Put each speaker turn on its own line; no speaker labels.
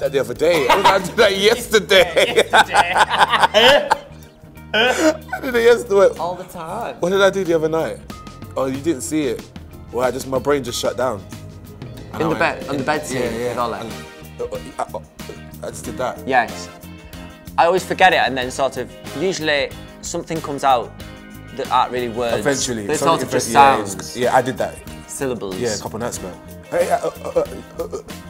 that the other day. I did that yesterday. I did it yesterday.
All the time.
What did I do the other night? Oh, you didn't see it. Well, my brain just shut down.
On the bed scene?
Yeah. I just did that.
Yes. I always forget it, and then sort of, usually something comes out that aren't really words.
Eventually.
But it's sort of just sounds.
Yeah, I did that.
Syllables.
Yeah, a couple nights ago.